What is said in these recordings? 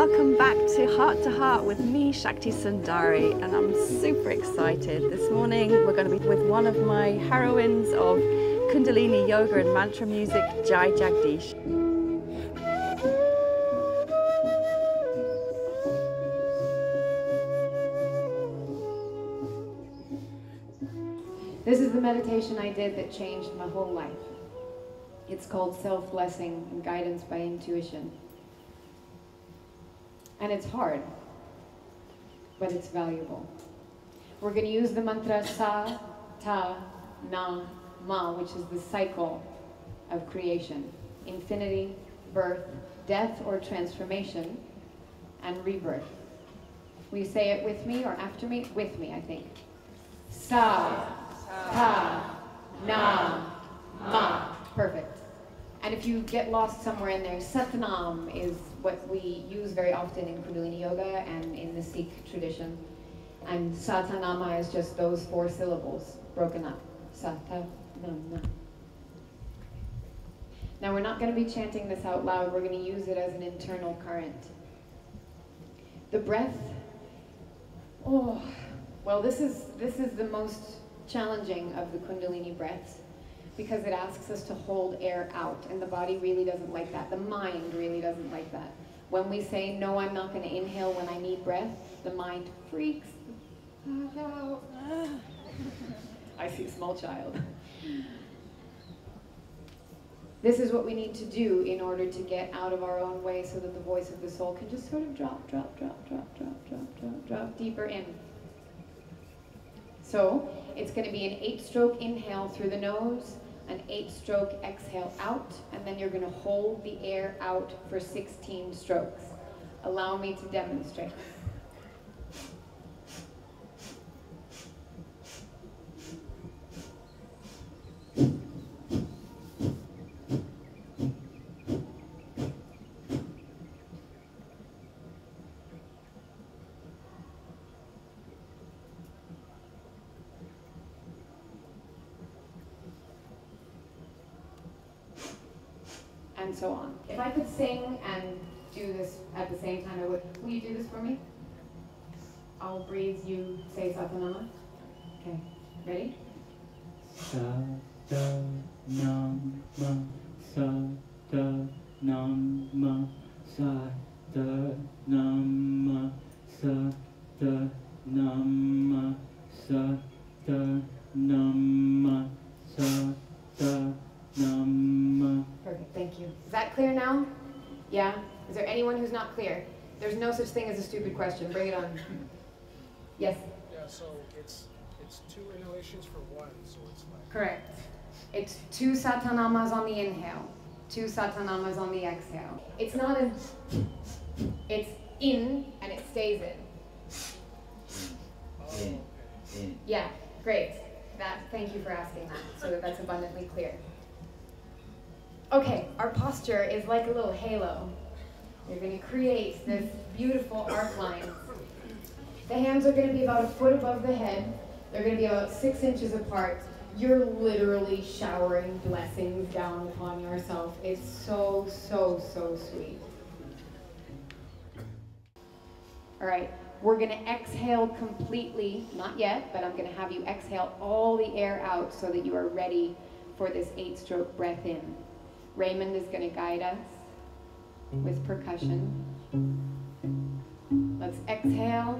welcome back to Heart with me, Shakti Sundari, and I'm super excited. This morning we're going to be with one of my heroines of Kundalini yoga and mantra music, Jai-Jagdeesh. This is the meditation I did that changed my whole life. It's called self-blessing and guidance by intuition. And it's hard, but it's valuable. We're going to use the mantra Sa, Ta, Na, Ma, which is the cycle of creation. Infinity, birth, death or transformation, and rebirth. Will you say it with me or after me? With me, I think. Sa, Ta, Na, Ma. Perfect. And if you get lost somewhere in there, Satnam is what we use very often in Kundalini Yoga and in the Sikh tradition. And Satanama is just those 4 syllables broken up. Satanama. Now we're not going to be chanting this out loud. We're going to use it as an internal current. The breath. Oh, well, this is the most challenging of the Kundalini breaths, because it asks us to hold air out, and the body really doesn't like that. The mind really doesn't like that. When we say, no, I'm not going to inhale when I need breath, the mind freaks out. I see a small child. This is what we need to do in order to get out of our own way so that the voice of the soul can just sort of drop deeper in. So it's going to be an 8-stroke inhale through the nose, an 8-stroke exhale out, and then you're going to hold the air out for 16 strokes. Allow me to demonstrate. And so on. If I could sing and do this at the same time, I would. Will you do this for me? I'll breathe, you say Satanama. Okay, ready? Satanama, Satanama, Satanama, Satanama, Satanama, Satanama. Perfect, thank you. Is that clear now? Yeah? Is there anyone who's not clear? There's no such thing as a stupid question. Bring it on. Yes? Yeah, so it's 2 inhalations for 1, so it's like... Correct. It's 2 satanamas on the inhale, 2 satanamas on the exhale. It's not a... It's in, and it stays in. Oh, okay. Yeah, great. Thank you for asking that, so that that's abundantly clear. Okay, our posture is like a little halo. You're going to create this beautiful arc line. The hands are going to be about 1 foot above the head. They're going to be about 6 inches apart. You're literally showering blessings down upon yourself. It's so, so, so sweet. All right, we're going to exhale completely. Not yet, but I'm going to have you exhale all the air out so that you are ready for this 8-stroke breath in. Raymond is going to guide us with percussion. Let's exhale.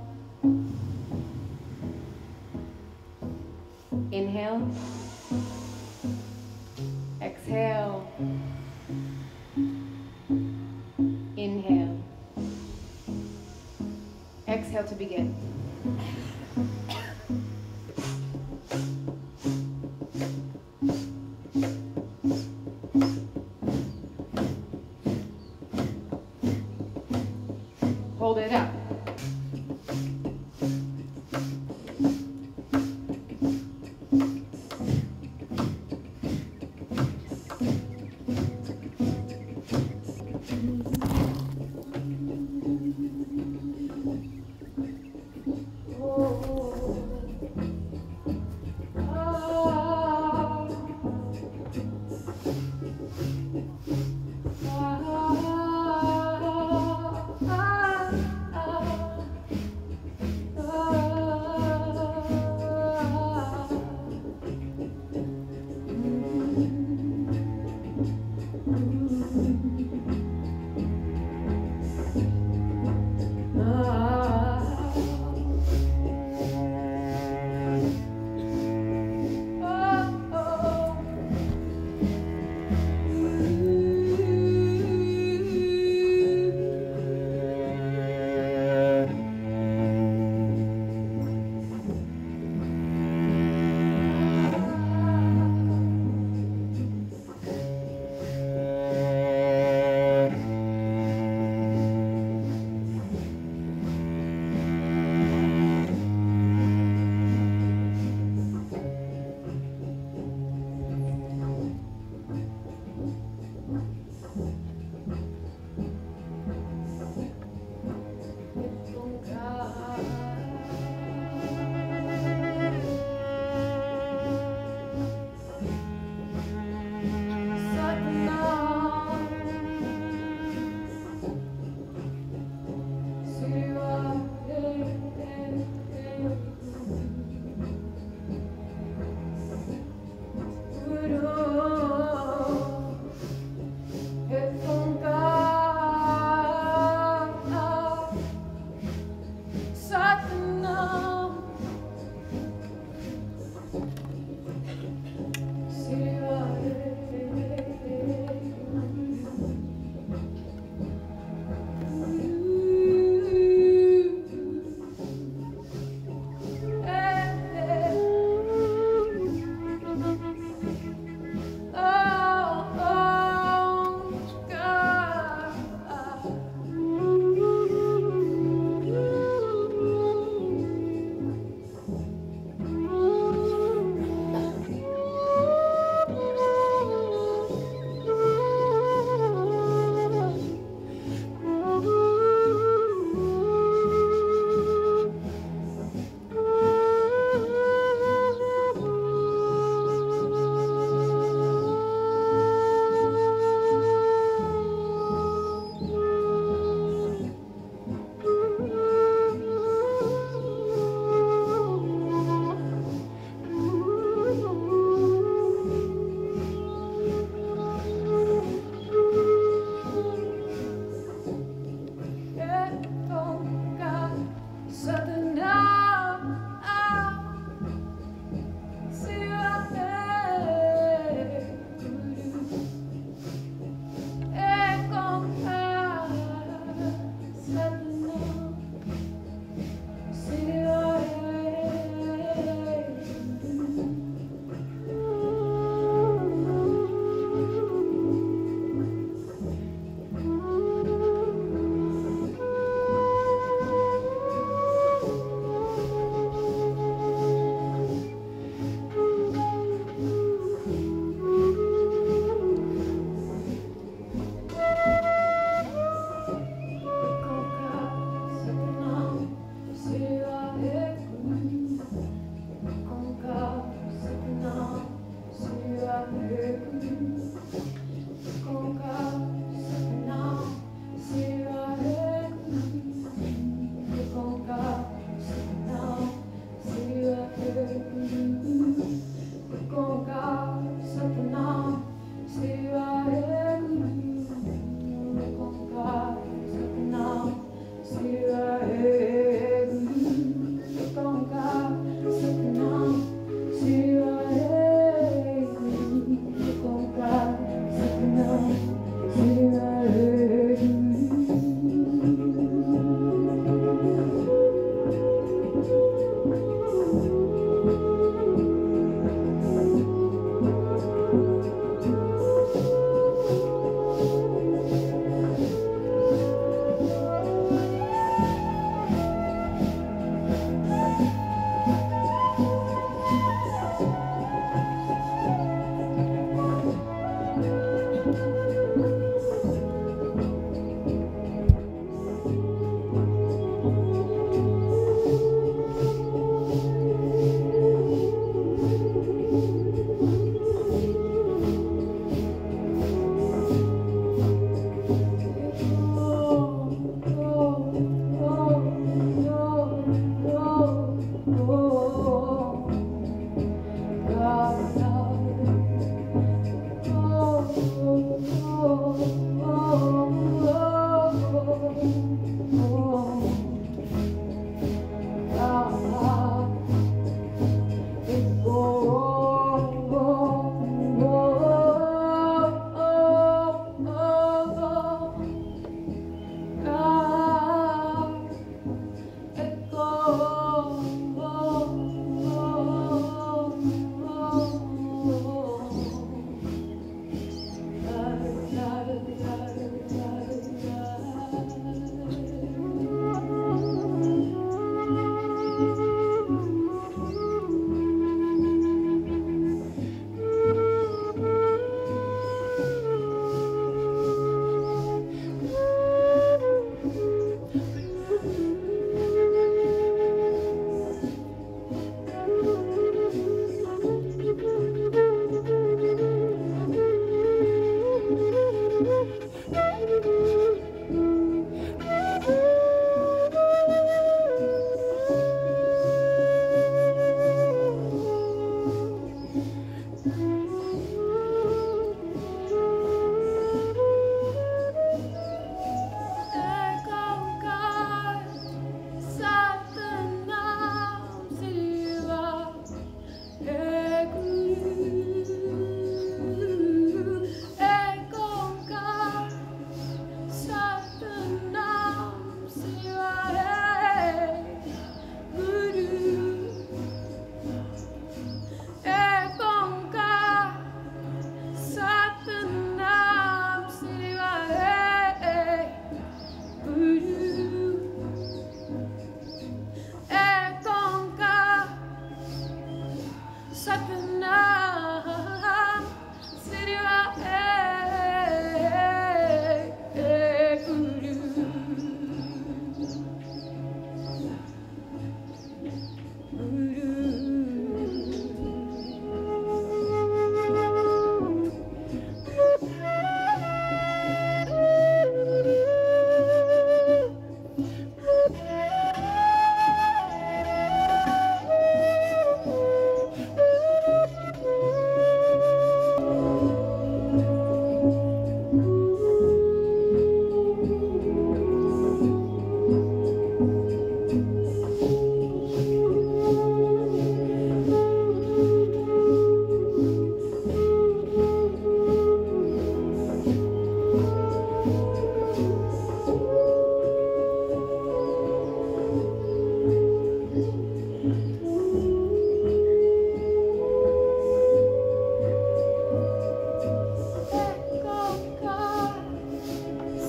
Inhale. Exhale. Inhale. Exhale to begin. Hold it up.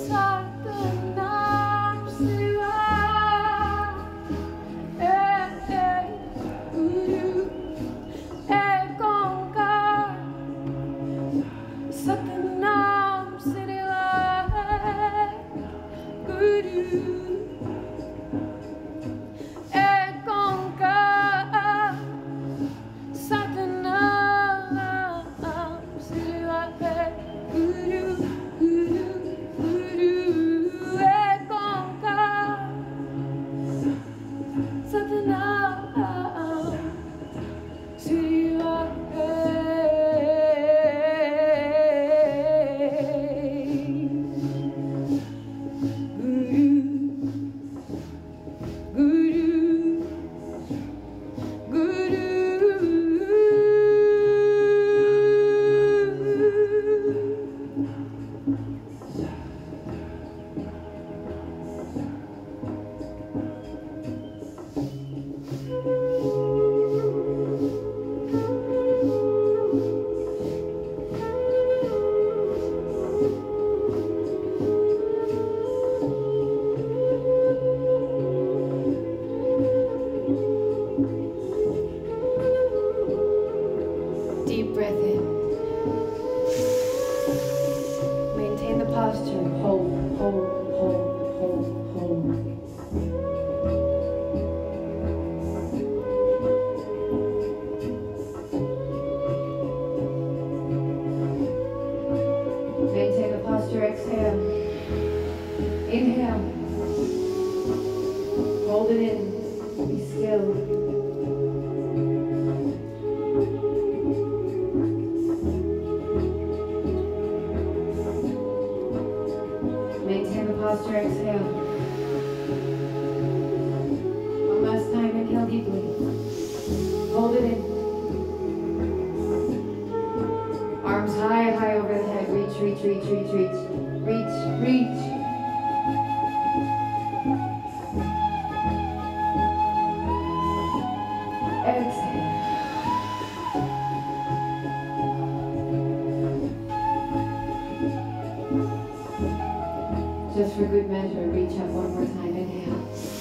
Just for good measure, reach up one more time. Inhale.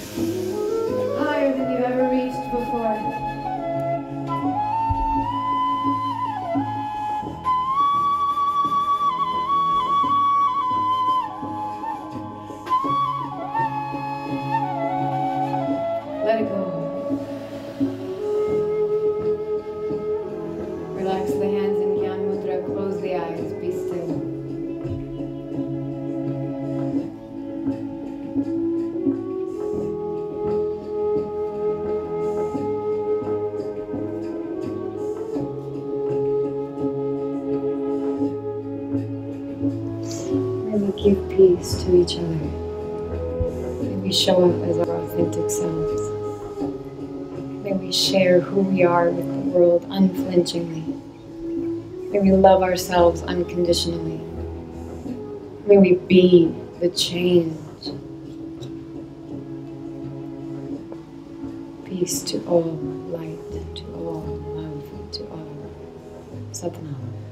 Higher than you've ever reached before. Let it go. Relax the hands in Gyan Mudra. Close the eyes. Be still. Give peace to each other. May we show up as our authentic selves. May we share who we are with the world unflinchingly. May we love ourselves unconditionally. May we be the change. Peace to all, light to all, love to all. Satnam.